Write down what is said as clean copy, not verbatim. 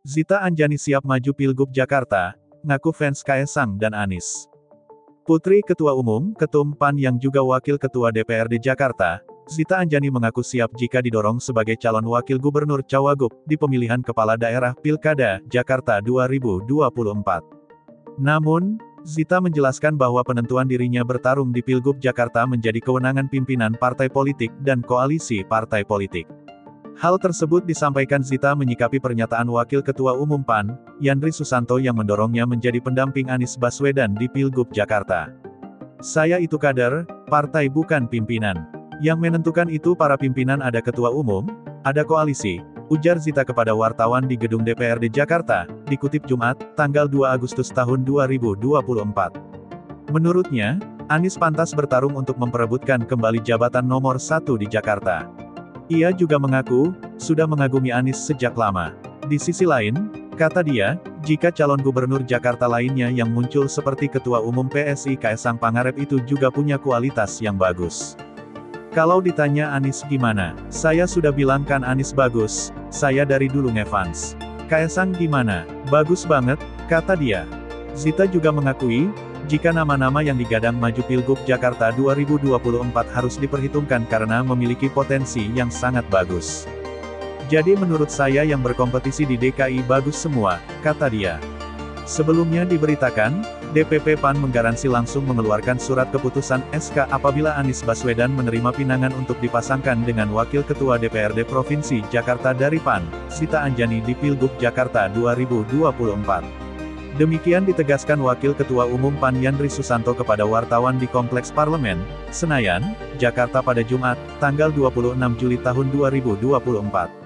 Zita Anjani siap maju Pilgub Jakarta, ngaku fans Kaesang dan Anies. Putri Ketua Umum, Ketum PAN yang juga Wakil Ketua DPRD Jakarta, Zita Anjani mengaku siap jika didorong sebagai calon Wakil Gubernur Cawagup di pemilihan Kepala Daerah Pilkada Jakarta 2024. Namun, Zita menjelaskan bahwa penentuan dirinya bertarung di Pilgub Jakarta menjadi kewenangan pimpinan partai politik dan koalisi partai politik. Hal tersebut disampaikan Zita menyikapi pernyataan Wakil Ketua Umum PAN, Yandri Susanto yang mendorongnya menjadi pendamping Anies Baswedan di Pilgub Jakarta. "Saya itu kader, partai bukan pimpinan. Yang menentukan itu para pimpinan, ada ketua umum, ada koalisi," ujar Zita kepada wartawan di gedung DPRD Jakarta, dikutip Jumat, tanggal 2 Agustus tahun 2024. Menurutnya, Anies pantas bertarung untuk memperebutkan kembali jabatan nomor 1 di Jakarta. Ia juga mengaku, sudah mengagumi Anies sejak lama. Di sisi lain, kata dia, jika calon gubernur Jakarta lainnya yang muncul seperti Ketua Umum PSI Kaesang Pangarep itu juga punya kualitas yang bagus. Kalau ditanya Anies gimana, saya sudah bilang kan Anies bagus, saya dari dulu ngefans. Kaesang gimana, bagus banget, kata dia. Zita juga mengakui, jika nama-nama yang digadang maju Pilgub Jakarta 2024 harus diperhitungkan karena memiliki potensi yang sangat bagus. Jadi menurut saya yang berkompetisi di DKI bagus semua, kata dia. Sebelumnya diberitakan, DPP PAN menggaransi langsung mengeluarkan surat keputusan SK apabila Anies Baswedan menerima pinangan untuk dipasangkan dengan Wakil Ketua DPRD Provinsi Jakarta dari PAN, Zita Anjani di Pilgub Jakarta 2024. Demikian ditegaskan Wakil Ketua Umum PAN Yandri Susanto kepada wartawan di Kompleks Parlemen, Senayan, Jakarta pada Jumat, tanggal 26 Juli tahun 2024.